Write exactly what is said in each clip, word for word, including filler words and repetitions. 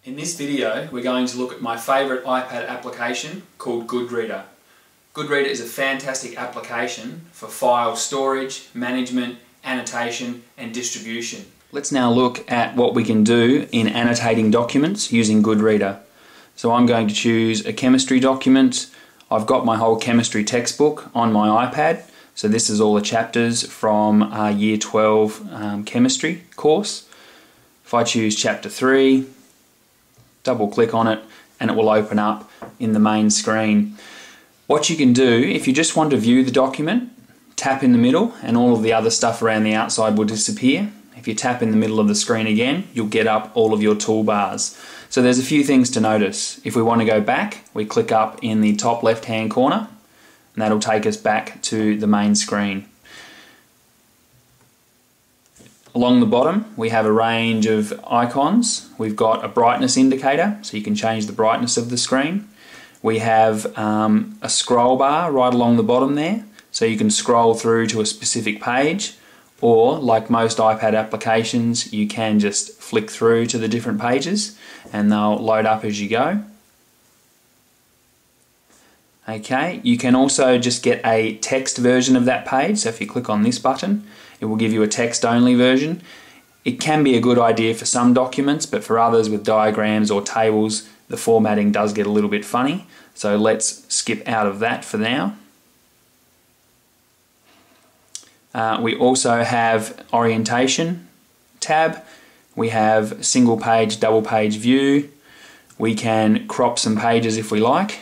In this video, we're going to look at my favourite iPad application called Goodreader. Goodreader is a fantastic application for file storage, management, annotation and distribution. Let's now look at what we can do in annotating documents using Goodreader. So I'm going to choose a chemistry document. I've got my whole chemistry textbook on my iPad. So this is all the chapters from our year twelve um, chemistry course. If I choose chapter three, double click on it and it will open up in the main screen. What you can do, if you just want to view the document, tap in the middle and all of the other stuff around the outside will disappear. If you tap in the middle of the screen again, you'll get up all of your toolbars. So there's a few things to notice. If we want to go back, we click up in the top left hand corner and that'll take us back to the main screen. Along the bottom we have a range of icons. We've got a brightness indicator, so you can change the brightness of the screen. We have um, a scroll bar right along the bottom there, so you can scroll through to a specific page, or like most iPad applications you can just flick through to the different pages and they'll load up as you go. Okay, you can also just get a text version of that page, so if you click on this button it will give you a text only version. It can be a good idea for some documents, but for others with diagrams or tables the formatting does get a little bit funny, so let's skip out of that for now. Uh, we also have orientation tab, we have single page, double page view, we can crop some pages if we like.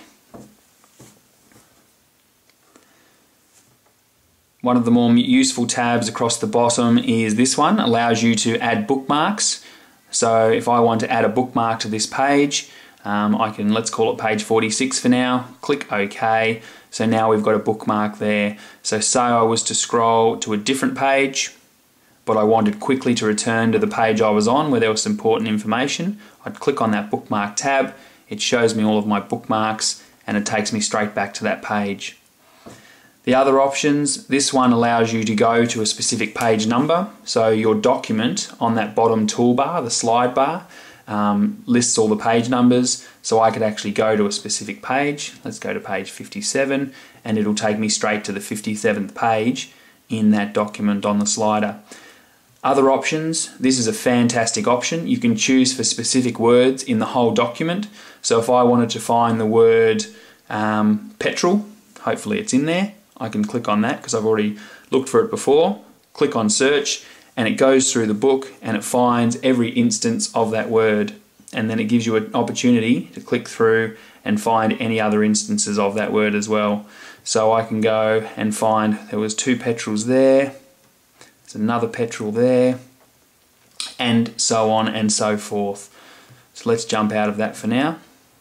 One of the more useful tabs across the bottom is this one, allows you to add bookmarks. So if I want to add a bookmark to this page, um, I can, let's call it page forty-six for now, click OK. So now we've got a bookmark there. So say I was to scroll to a different page, but I wanted quickly to return to the page I was on where there was some important information, I'd click on that bookmark tab, it shows me all of my bookmarks and it takes me straight back to that page. The other options, this one allows you to go to a specific page number, so your document on that bottom toolbar, the slide bar, um, lists all the page numbers, so I could actually go to a specific page. Let's go to page fifty-seven and it'll take me straight to the fifty-seventh page in that document on the slider. Other options, this is a fantastic option. You can choose for specific words in the whole document, so if I wanted to find the word um, petrol, hopefully it's in there, I can click on that because I've already looked for it before, click on search and it goes through the book and it finds every instance of that word, and then it gives you an opportunity to click through and find any other instances of that word as well. So I can go and find there was two petrols there, there's another petrol there, and so on and so forth. So let's jump out of that for now,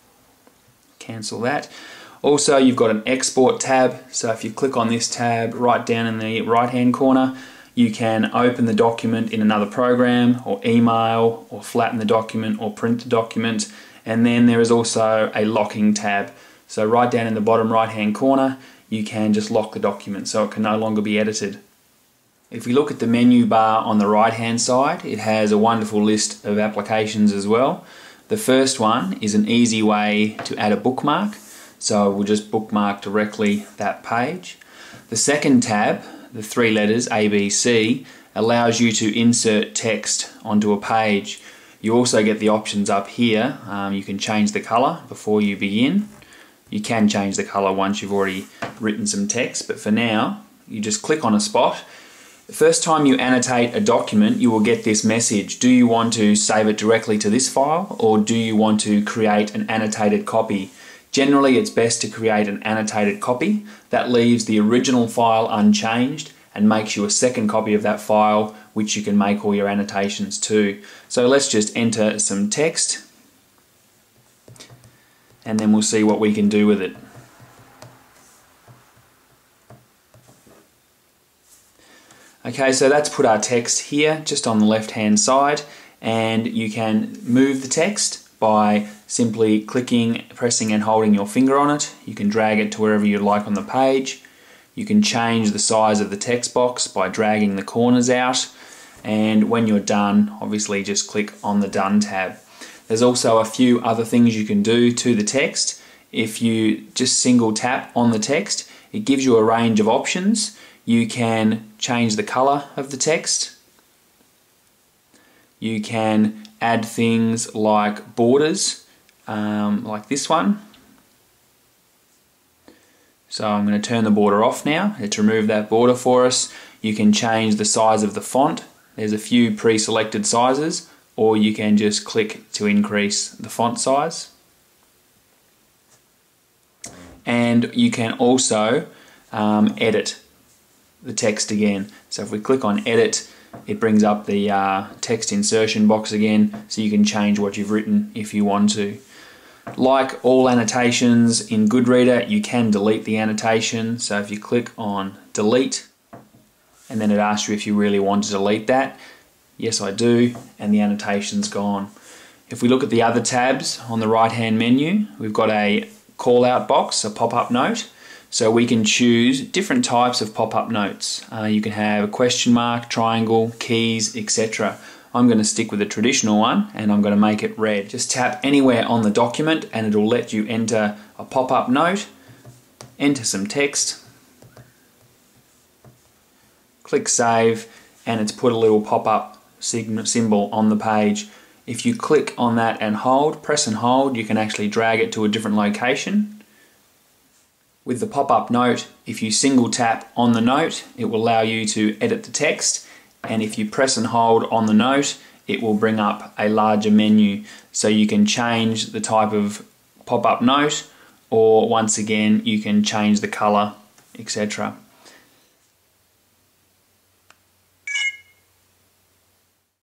cancel that. Also, you've got an export tab, so if you click on this tab right down in the right hand corner, you can open the document in another program or email or flatten the document or print the document, and then there is also a locking tab. So right down in the bottom right hand corner you can just lock the document so it can no longer be edited. If we look at the menu bar on the right hand side, it has a wonderful list of applications as well. The first one is an easy way to add a bookmark. So we'll just bookmark directly that page. The second tab, the three letters A B C, allows you to insert text onto a page. You also get the options up here. Um, you can change the colour before you begin. You can change the colour once you've already written some text, but for now you just click on a spot. The first time you annotate a document you will get this message. Do you want to save it directly to this file, or do you want to create an annotated copy? Generally it's best to create an annotated copy that leaves the original file unchanged and makes you a second copy of that file which you can make all your annotations to. So let's just enter some text and then we'll see what we can do with it. Okay, so that's put our text here just on the left hand side, and you can move the text by simply clicking, pressing and holding your finger on it. You can drag it to wherever you like on the page. You can change the size of the text box by dragging the corners out, and when you're done, obviously just click on the Done tab. There's also a few other things you can do to the text. If you just single tap on the text, it gives you a range of options. You can change the color of the text. You can add things like borders, um, like this one. So I'm going to turn the border off now. Let's remove that border for us. You can change the size of the font. There's a few pre-selected sizes, or you can just click to increase the font size. And you can also um, edit the text again. So if we click on edit, it brings up the uh, text insertion box again, so you can change what you've written if you want to. Like all annotations in Goodreader, you can delete the annotation. So if you click on delete, and then it asks you if you really want to delete that. Yes, I do, and the annotation's gone. If we look at the other tabs on the right hand menu, we've got a call out box, a pop-up note. So we can choose different types of pop-up notes. Uh, you can have a question mark, triangle, keys, et cetera. I'm going to stick with the traditional one, and I'm going to make it red. Just tap anywhere on the document and it'll let you enter a pop-up note, enter some text, click save, and it's put a little pop-up symbol on the page. If you click on that and hold, press and hold, you can actually drag it to a different location. With the pop-up note, if you single tap on the note, it will allow you to edit the text, and if you press and hold on the note, it will bring up a larger menu, so you can change the type of pop-up note, or once again you can change the color, et cetera.